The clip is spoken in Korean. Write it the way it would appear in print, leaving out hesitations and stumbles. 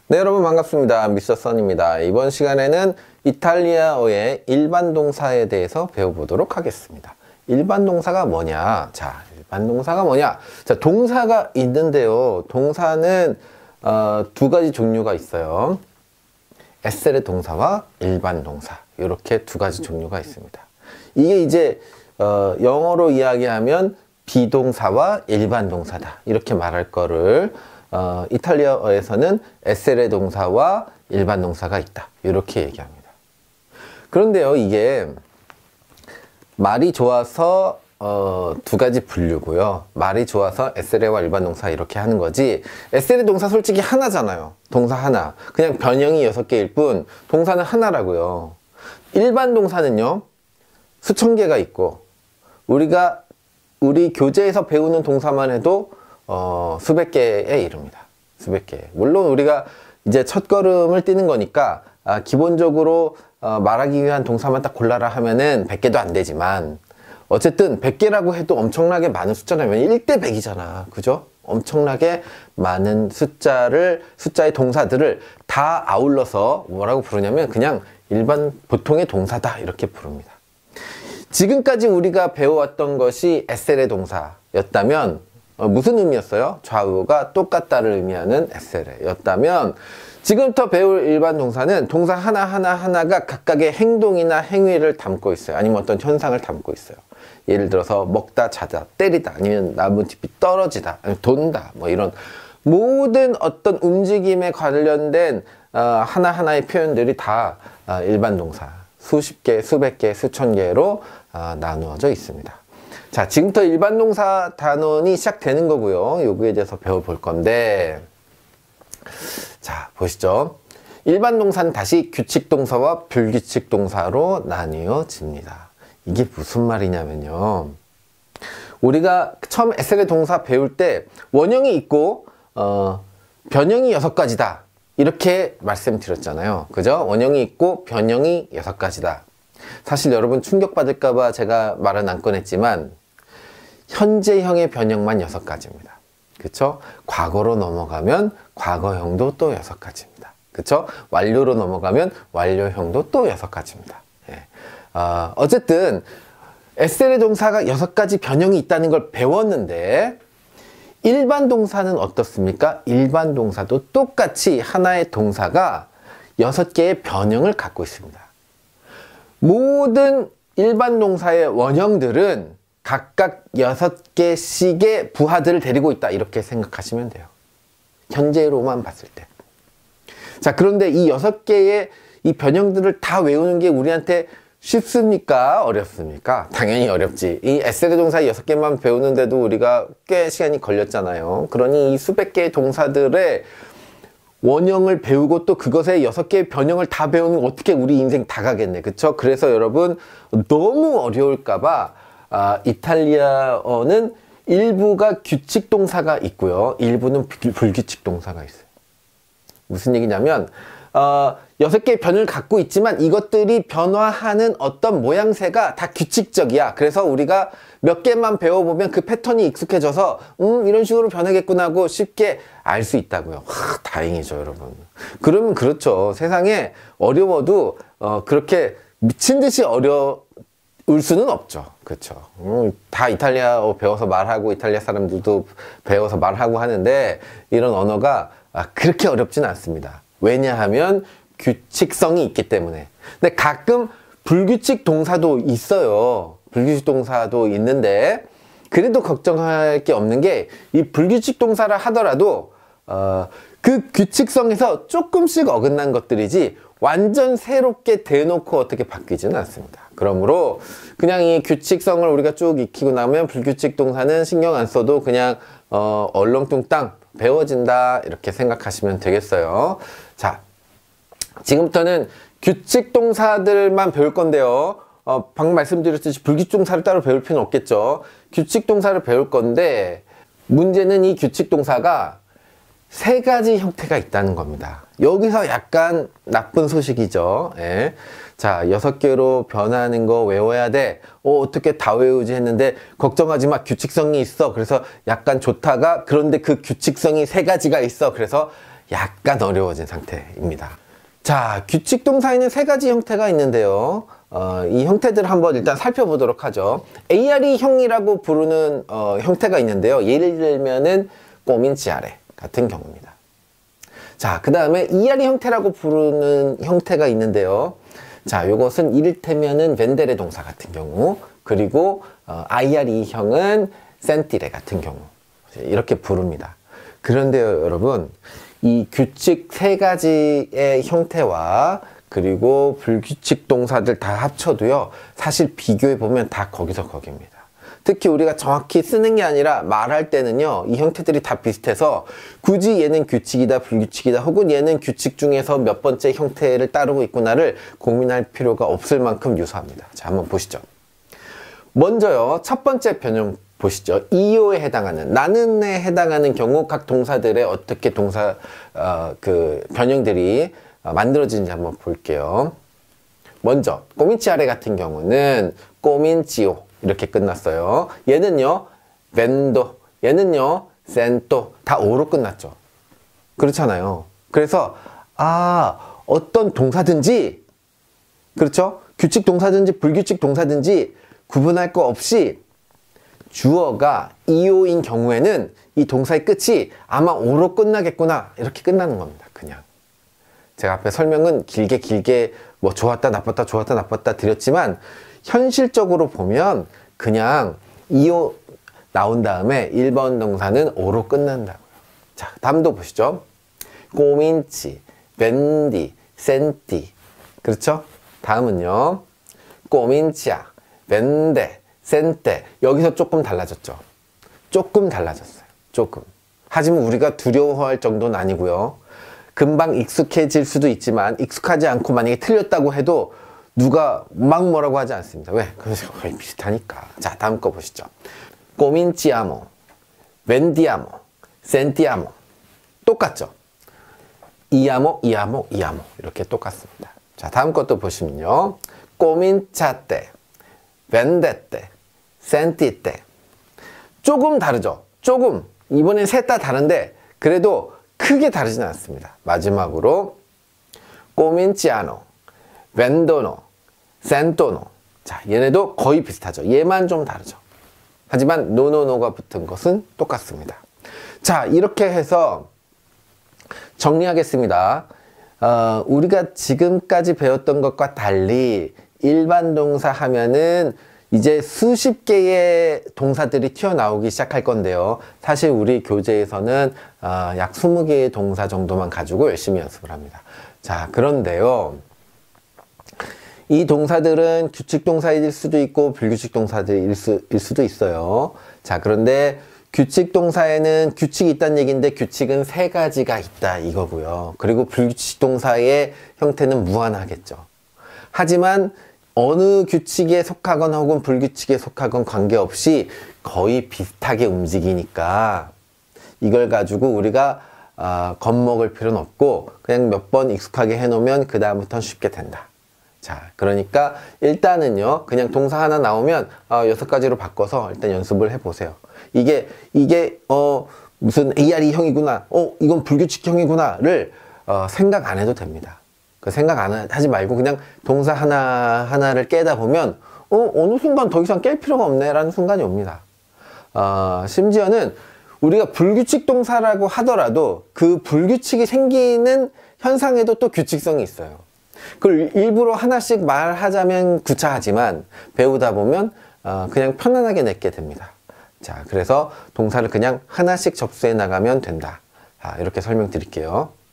네, 여러분 반갑습니다. 미스터 선입니다. 이번 시간에는 이탈리아어의 일반 동사에 대해서 배워보도록 하겠습니다. 일반 동사가 뭐냐? 자, 일반 동사가 뭐냐? 자, 동사가 있는데요. 동사는 두 가지 종류가 있어요. 에세레 동사와 일반 동사, 이렇게 두 가지 종류가 있습니다. 이게 이제 영어로 이야기하면 비동사와 일반 동사다, 이렇게 말할 거를 이탈리아어에서는 에세레 동사와 일반 동사가 있다, 이렇게 얘기합니다. 그런데요, 이게 말이 좋아서 두 가지 분류고요. 말이 좋아서 에세레와 일반 동사 이렇게 하는 거지, 에세레 동사 솔직히 하나잖아요. 동사 하나, 그냥 변형이 6개일 뿐 동사는 하나라고요. 일반 동사는요, 수천 개가 있고, 우리 교재에서 배우는 동사만 해도 수백 개에 이릅니다. 수백 개. 물론 우리가 이제 첫걸음을 띄는 거니까 기본적으로 말하기 위한 동사만 딱 골라라 하면은 100개도 안 되지만, 어쨌든 100개라고 해도 엄청나게 많은 숫자라면 1대 100이잖아. 그죠? 엄청나게 많은 숫자의 동사들을 다 아울러서 뭐라고 부르냐면 그냥 일반 보통의 동사다, 이렇게 부릅니다. 지금까지 우리가 배워왔던 것이 에세레 동사였다면 무슨 의미였어요? 좌우가 똑같다를 의미하는 에세레였다면, 지금부터 배울 일반 동사는 동사 하나가 각각의 행동이나 행위를 담고 있어요. 아니면 어떤 현상을 담고 있어요. 예를 들어서 먹다, 자다, 때리다, 아니면 나무잎이 떨어지다, 아니면 돈다, 뭐 이런 모든 어떤 움직임에 관련된 하나하나의 표현들이 다 일반 동사, 수십 개, 수백 개, 수천 개로 나누어져 있습니다. 자, 지금부터 일반 동사 단원이 시작되는 거고요. 요거에 대해서 배워볼 건데, 자, 보시죠. 일반 동사는 다시 규칙 동사와 불규칙 동사로 나뉘어집니다. 이게 무슨 말이냐면요, 우리가 처음 에세레 동사 배울 때 원형이 있고 변형이 6가지다, 이렇게 말씀드렸잖아요. 그죠? 원형이 있고 변형이 6가지다. 사실 여러분 충격받을까봐 제가 말은 안 꺼냈지만 현재형의 변형만 6가지입니다. 그쵸? 과거로 넘어가면 과거형도 또 6가지입니다. 그쵸? 완료로 넘어가면 완료형도 또 6가지입니다. 예. 어쨌든 에세레 동사가 6가지 변형이 있다는 걸 배웠는데, 일반 동사는 어떻습니까? 일반 동사도 똑같이 하나의 동사가 6개의 변형을 갖고 있습니다. 모든 일반 동사의 원형들은 각각 6개씩의 부하들을 데리고 있다, 이렇게 생각하시면 돼요. 현재로만 봤을 때. 자, 그런데 이 6개의 이 변형들을 다 외우는 게 우리한테 쉽습니까? 어렵습니까? 당연히 어렵지. 이 에세레 동사 6개만 배우는데도 우리가 꽤 시간이 걸렸잖아요. 그러니 이 수백 개의 동사들의 원형을 배우고 또 그것의 6개의 변형을 다 배우면 어떻게 우리 인생 다 가겠네. 그쵸? 그래서 여러분, 너무 어려울까봐 이탈리아어는 일부가 규칙 동사가 있고요, 일부는 불규칙 동사가 있어요. 무슨 얘기냐면 6개의 변을 갖고 있지만 이것들이 변화하는 어떤 모양새가 다 규칙적이야. 그래서 우리가 몇 개만 배워보면 그 패턴이 익숙해져서 이런 식으로 변하겠구나 하고 쉽게 알 수 있다고요. 다행이죠, 여러분. 그러면 그렇죠, 세상에 어려워도 그렇게 미친 듯이 어려울 수는 없죠. 그렇죠. 다 이탈리아어 배워서 말하고 이탈리아 사람들도 배워서 말하고 하는데, 이런 언어가 그렇게 어렵진 않습니다. 왜냐하면 규칙성이 있기 때문에. 근데 가끔 불규칙 동사도 있어요. 불규칙 동사도 있는데, 그래도 걱정할 게 없는 게, 이 불규칙 동사를 하더라도 그 규칙성에서 조금씩 어긋난 것들이지 완전 새롭게 대놓고 어떻게 바뀌지는 않습니다. 그러므로 그냥 이 규칙성을 우리가 쭉 익히고 나면 불규칙 동사는 신경 안 써도 그냥 얼렁뚱땅 배워진다, 이렇게 생각하시면 되겠어요. 자, 지금부터는 규칙 동사들만 배울 건데요. 방금 말씀드렸듯이 불규칙 동사를 따로 배울 필요는 없겠죠. 규칙 동사를 배울 건데, 문제는 이 규칙 동사가 3가지 형태가 있다는 겁니다. 여기서 약간 나쁜 소식이죠. 예. 자, 6개로 변하는 거 외워야 돼. 어떻게 다 외우지 했는데, 걱정하지 마, 규칙성이 있어. 그래서 약간 좋다가, 그런데 그 규칙성이 3가지가 있어. 그래서 약간 어려워진 상태입니다. 자, 규칙 동사에는 세 가지 형태가 있는데요. 이 형태들을 한번 일단 살펴보도록 하죠. ARE형이라고 부르는 형태가 있는데요. 예를 들면은 꼬민치아레 같은 경우입니다. 자, 그 다음에 ERE 형태라고 부르는 형태가 있는데요. 자, 이것은 이를테면은 벤데레 동사 같은 경우, 그리고 IRE형은 센티레 같은 경우 이렇게 부릅니다. 그런데요, 여러분, 이 규칙 세 가지의 형태와 그리고 불규칙 동사들 다 합쳐도요, 사실 비교해 보면 다 거기서 거기입니다. 특히 우리가 정확히 쓰는 게 아니라 말할 때는요, 이 형태들이 다 비슷해서 굳이 얘는 규칙이다, 불규칙이다, 혹은 얘는 규칙 중에서 몇 번째 형태를 따르고 있구나를 고민할 필요가 없을 만큼 유사합니다. 자, 한번 보시죠. 먼저요, 첫 번째 변형 보시죠. 이요에 해당하는, 나는에 해당하는 경우 각 동사들의 어떻게 동사 변형들이 만들어지는지 한번 볼게요. 먼저 꼬민치아레 같은 경우는 꼬민치오 이렇게 끝났어요. 얘는요 벤도, 얘는요 센토, 다 오로 끝났죠. 그렇잖아요. 그래서 어떤 동사든지, 그렇죠? 규칙 동사든지 불규칙 동사든지 구분할 거 없이 주어가 이오인 경우에는 이 동사의 끝이 아마 오로 끝나겠구나, 이렇게 끝나는 겁니다. 그냥 제가 앞에 설명은 길게 뭐 좋았다 나빴다 좋았다 나빴다 드렸지만, 현실적으로 보면 그냥 이오 나온 다음에 1번 동사는 오로 끝난다고요. 자, 다음도 보시죠. 꼬민치, 벤디, 센티. 그렇죠? 다음은요. 꼬민치아, 벤데, 센테. 여기서 조금 달라졌죠. 조금 달라졌어요. 조금. 하지만 우리가 두려워할 정도는 아니고요. 금방 익숙해질 수도 있지만, 익숙하지 않고 만약에 틀렸다고 해도 누가 막 뭐라고 하지 않습니다. 왜? 그래서 거의 비슷하니까. 자, 다음 거 보시죠. 꼬민치아모, 벤디아모, 센티아모. 똑같죠? 이아모, 이아모, 이아모. 이렇게 똑같습니다. 자, 다음 것도 보시면요. 꼬민차떼, 벤데떼, 센티떼. 조금 다르죠? 조금. 이번엔 셋 다 다른데 그래도 크게 다르지는 않습니다. 마지막으로 꼬민치아노, 벤도노, 센토노. 자, 얘네도 거의 비슷하죠. 얘만 좀 다르죠. 하지만 노노노가 붙은 것은 똑같습니다. 자, 이렇게 해서 정리하겠습니다. 우리가 지금까지 배웠던 것과 달리 일반 동사 하면은 이제 수십 개의 동사들이 튀어나오기 시작할 건데요. 사실 우리 교재에서는 약 20개의 동사 정도만 가지고 열심히 연습을 합니다. 자, 그런데요. 이 동사들은 규칙 동사일 수도 있고 불규칙 동사들일 수도 있어요. 자, 그런데 규칙 동사에는 규칙이 있다는 얘기인데 규칙은 세 가지가 있다 이거고요. 그리고 불규칙 동사의 형태는 무한하겠죠. 하지만 어느 규칙에 속하건 혹은 불규칙에 속하건 관계없이 거의 비슷하게 움직이니까 이걸 가지고 우리가 겁먹을 필요는 없고 그냥 몇 번 익숙하게 해놓으면 그 다음부터는 쉽게 된다. 자, 그러니까 일단은요, 그냥 동사 하나 나오면 6가지로 바꿔서 일단 연습을 해보세요. 이게 무슨 ARE형이구나, 이건 불규칙형이구나를 생각 안 해도 됩니다. 그 생각 안 하지 말고 그냥 동사 하나를 깨다 보면 어느 순간 더 이상 깰 필요가 없네 라는 순간이 옵니다. 심지어는 우리가 불규칙 동사라고 하더라도 그 불규칙이 생기는 현상에도 또 규칙성이 있어요. 그걸 일부러 하나씩 말하자면 구차하지만 배우다 보면 그냥 편안하게 맺게 됩니다. 자, 그래서 동사를 그냥 하나씩 접수해 나가면 된다. 이렇게 설명드릴게요.